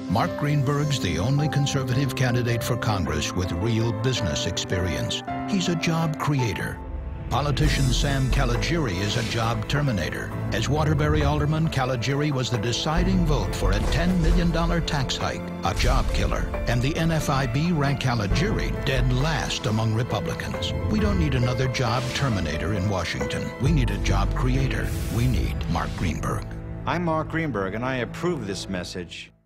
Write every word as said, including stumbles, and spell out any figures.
Mark Greenberg's the only conservative candidate for Congress with real business experience. He's a job creator. Politician Sam Caligiuri is a job terminator. As Waterbury Alderman, Caligiuri was the deciding vote for a ten million dollar tax hike, a job killer. And the N F I B ranked Caligiuri dead last among Republicans. We don't need another job terminator in Washington. We need a job creator. We need Mark Greenberg. I'm Mark Greenberg, and I approve this message.